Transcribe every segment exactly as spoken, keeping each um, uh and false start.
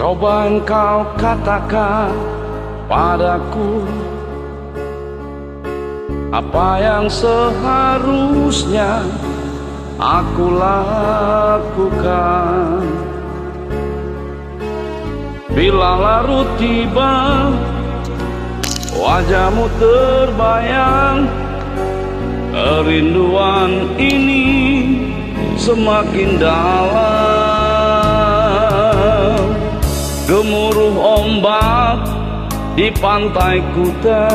Coba engkau katakan padaku apa yang seharusnya aku lakukan. Bila larut tiba, wajahmu terbayang, kerinduan ini semakin dalam. Gemuruh ombak di pantai Kuta,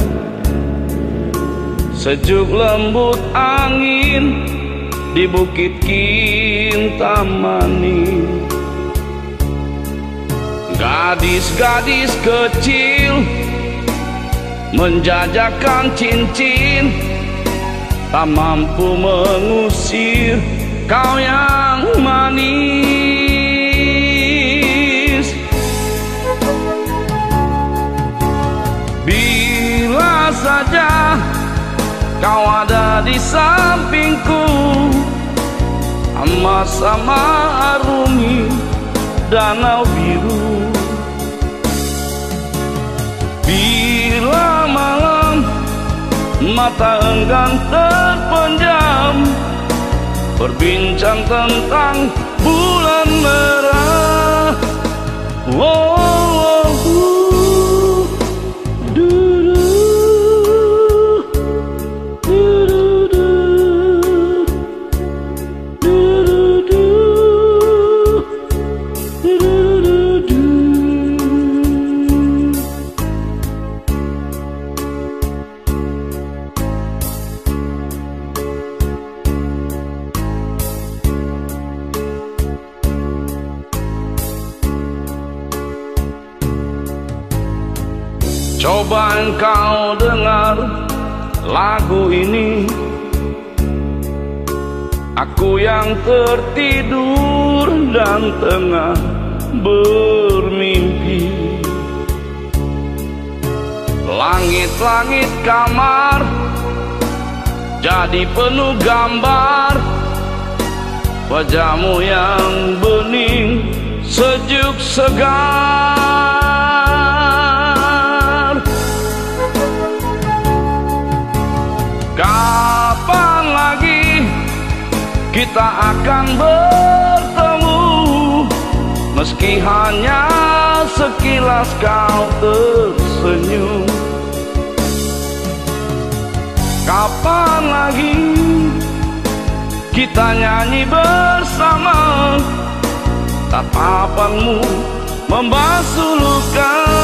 sejuk lembut angin di Bukit Kintamani. Gadis-gadis kecil menjajakan cincin, tak mampu mengusir kau yang manis. Bila saja kau ada di sampingku, sama-sama arungi danau biru. Bila malam mata enggan terpejam, berbincang tentang bulan merah. Oh, oh, uh, du, du, du, du, du, du, du, du, du, du, du. Coba engkau dengar lagu ini, aku yang tertidur dan tengah bermimpi. Langit-langit kamar jadi penuh gambar, wajahmu yang bening sejuk segar. Kapan lagi kita akan bertemu, meski hanya sekilas kau tersenyum? Kapan lagi kita nyanyi bersama, tatapanmu membasuh luka?